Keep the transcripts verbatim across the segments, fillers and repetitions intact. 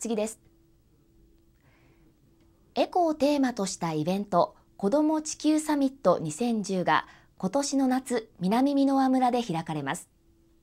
次です。エコをテーマとしたイベント、子ども地球サミットにせんじゅうが今年の夏、南箕輪村で開かれます。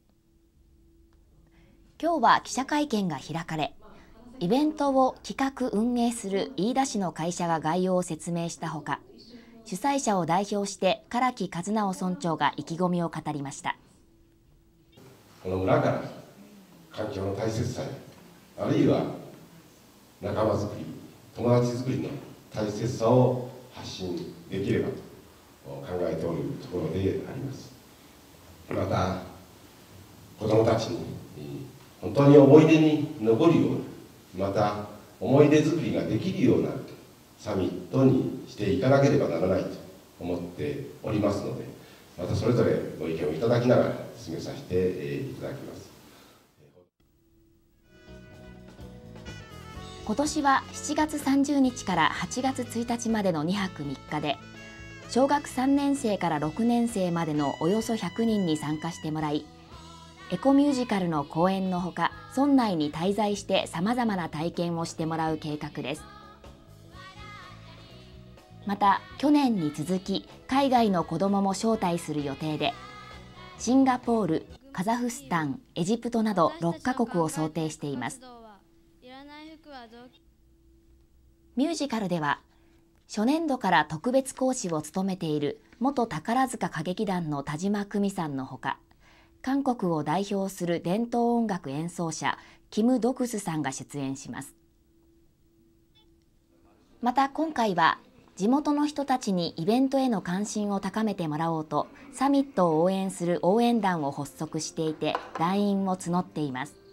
今日は記者会見が開かれ、イベントを企画運営する飯田市の会社が概要を説明したほか、主催者を代表して唐木和直村長が意気込みを語りました。 この村から環境の大切さや、あるいは仲間づくり、友達づくりの大切さを発信できればと考えておるところであります。また子どもたちに本当に思い出に残るような、また思い出作りができるようなサミットにしていかなければならないと思っておりますので、またそれぞれご意見をいただきながら進めさせていただきます。 今年はしちがつさんじゅうにちからはちがつついたちまでのにはくみっかで、小学さんねんせいからろくねんせいまでのおよそひゃくにんに参加してもらい、エコミュージカルの公演のほか、村内に滞在してさまざまな体験をしてもらう計画です。また去年に続き海外の子どもも招待する予定で、シンガポール、カザフスタン、エジプトなどろっかこくを想定しています。ミュージカルでは初年度から特別講師を務めている元宝塚歌劇団の田島久美さんのほか、韓国を代表する伝統音楽演奏者キム・ドクスさんが出演します。また今回は地元の人たちにイベントへの関心を高めてもらおうと、サミットを応援する応援団を発足していて、団員を募っています。